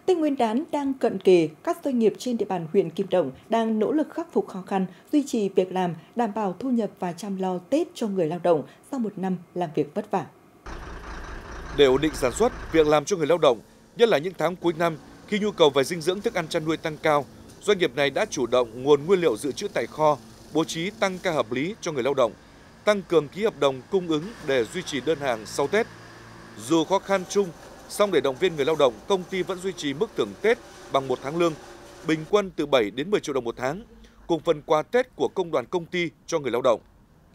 Tết Nguyên đán đang cận kề, các doanh nghiệp trên địa bàn huyện Kim Động đang nỗ lực khắc phục khó khăn, duy trì việc làm, đảm bảo thu nhập và chăm lo Tết cho người lao động sau một năm làm việc vất vả. Để ổn định sản xuất, việc làm cho người lao động, nhất là những tháng cuối năm khi nhu cầu về dinh dưỡng thức ăn chăn nuôi tăng cao, doanh nghiệp này đã chủ động nguồn nguyên liệu dự trữ tại kho, bố trí tăng ca hợp lý cho người lao động, tăng cường ký hợp đồng cung ứng để duy trì đơn hàng sau Tết. Dù khó khăn chung, song để động viên người lao động, công ty vẫn duy trì mức thưởng Tết bằng 1 tháng lương, bình quân từ 7 đến 10 triệu đồng một tháng, cùng phần quà Tết của công đoàn công ty cho người lao động.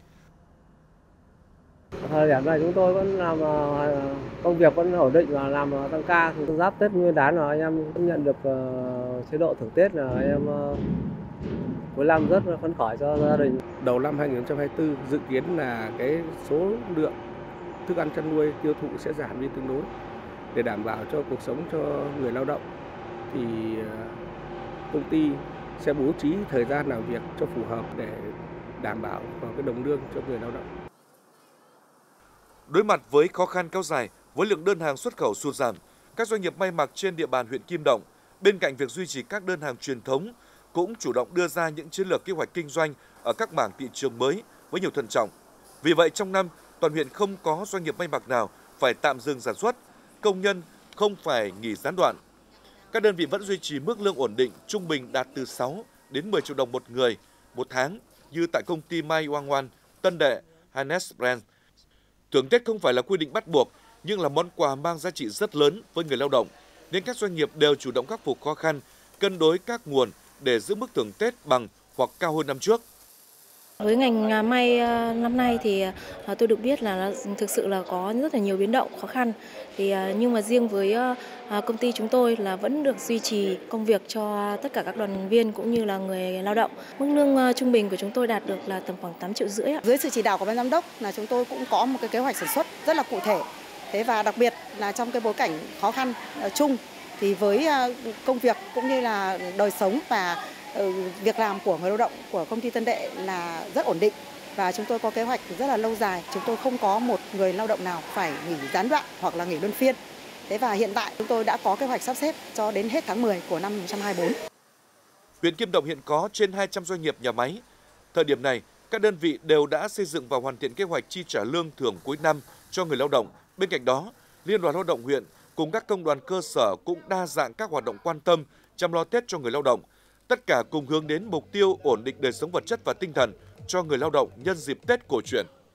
Thời điểm này chúng tôi vẫn làm công việc vẫn ổn định và làm tăng ca. Thì giáp Tết Nguyên đán là anh em cũng nhận được chế độ thưởng Tết, là anh em cuối năm rất phấn khởi cho gia đình. Đầu năm 2024 dự kiến là cái số lượng thức ăn chăn nuôi tiêu thụ sẽ giảm đi tương đối để đảm bảo cho cuộc sống cho người lao động. Thì công ty sẽ bố trí thời gian làm việc cho phù hợp để đảm bảo vào cái đồng lương cho người lao động. Đối mặt với khó khăn kéo dài, với lượng đơn hàng xuất khẩu sụt giảm, các doanh nghiệp may mặc trên địa bàn huyện Kim Động, bên cạnh việc duy trì các đơn hàng truyền thống, cũng chủ động đưa ra những chiến lược kế hoạch kinh doanh ở các mảng thị trường mới với nhiều thận trọng. Vì vậy, trong năm, toàn huyện không có doanh nghiệp may mặc nào phải tạm dừng sản xuất, công nhân không phải nghỉ gián đoạn. Các đơn vị vẫn duy trì mức lương ổn định, trung bình đạt từ 6 đến 10 triệu đồng một người một tháng, như tại công ty Mai Oang Oan, Tân Đệ, Hanes Brand. Thưởng Tết không phải là quy định bắt buộc, nhưng là món quà mang giá trị rất lớn với người lao động, nên các doanh nghiệp đều chủ động khắc phục khó khăn, cân đối các nguồn để giữ mức thưởng Tết bằng hoặc cao hơn năm trước. Với ngành may năm nay thì tôi được biết là nó thực sự là có rất là nhiều biến động khó khăn. Nhưng mà riêng với công ty chúng tôi là vẫn được duy trì công việc cho tất cả các đoàn viên cũng như là người lao động. Mức lương trung bình của chúng tôi đạt được là tầm khoảng 8,5 triệu. Dưới sự chỉ đạo của ban giám đốc là chúng tôi cũng có một cái kế hoạch sản xuất rất là cụ thể. Và đặc biệt là trong cái bối cảnh khó khăn chung thì với công việc cũng như là đời sống và việc làm của người lao động của công ty Tân Đệ là rất ổn định, và chúng tôi có kế hoạch rất là lâu dài. Chúng tôi không có một người lao động nào phải nghỉ gián đoạn hoặc là nghỉ luân phiên. Và hiện tại chúng tôi đã có kế hoạch sắp xếp cho đến hết tháng 10 của năm 2024. Huyện Kim Động hiện có trên 200 doanh nghiệp nhà máy. Thời điểm này, các đơn vị đều đã xây dựng và hoàn thiện kế hoạch chi trả lương thưởng cuối năm cho người lao động. Bên cạnh đó, Liên đoàn Lao động huyện cùng các công đoàn cơ sở cũng đa dạng các hoạt động quan tâm, chăm lo Tết cho người lao động. Tất cả cùng hướng đến mục tiêu ổn định đời sống vật chất và tinh thần cho người lao động nhân dịp Tết cổ truyền.